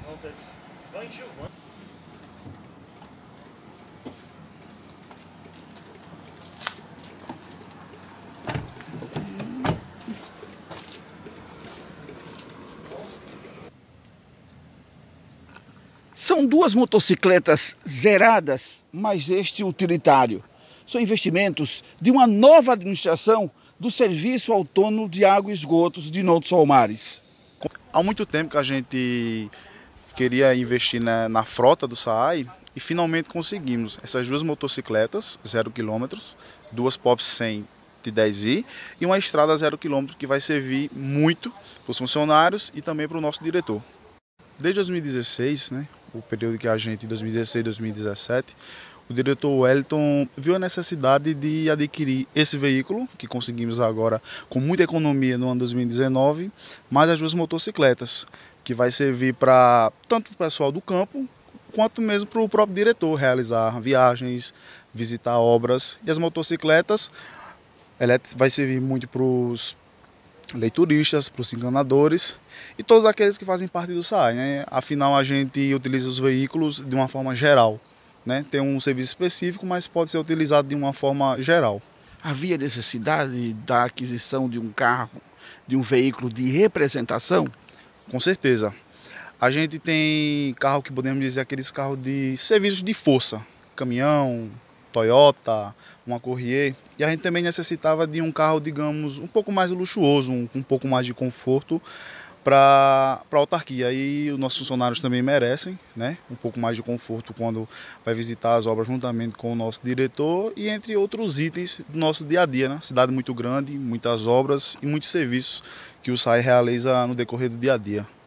São duas motocicletas zeradas, mais este utilitário. São investimentos de uma nova administração do Serviço Autônomo de Água e Esgotos de Norte Solmares. Há muito tempo que a gente queria investir na frota do SAAI e finalmente conseguimos essas duas motocicletas 0 km, duas POP 100 de 10i e uma estrada 0 km que vai servir muito para os funcionários e também para o nosso diretor. Desde 2016, o período que a gente, 2016 e 2017, o diretor Wellington viu a necessidade de adquirir esse veículo, que conseguimos agora com muita economia no ano 2019, mais as duas motocicletas, que vai servir para tanto o pessoal do campo, quanto mesmo para o próprio diretor realizar viagens, visitar obras. E as motocicletas vai servir muito para os leituristas, para os encanadores e todos aqueles que fazem parte do SAAI. Afinal, a gente utiliza os veículos de uma forma geral. Tem um serviço específico, mas pode ser utilizado de uma forma geral. Havia necessidade da aquisição de um carro, de um veículo de representação? Com certeza. A gente tem carro que podemos dizer aqueles carros de serviços de força, caminhão, Toyota, uma Courier, e a gente também necessitava de um carro, digamos, um pouco mais luxuoso, um pouco mais de conforto para a autarquia. E os nossos funcionários também merecem, um pouco mais de conforto quando vai visitar as obras juntamente com o nosso diretor e entre outros itens do nosso dia a dia, Cidade muito grande, muitas obras e muitos serviços que o SAAI realiza no decorrer do dia a dia.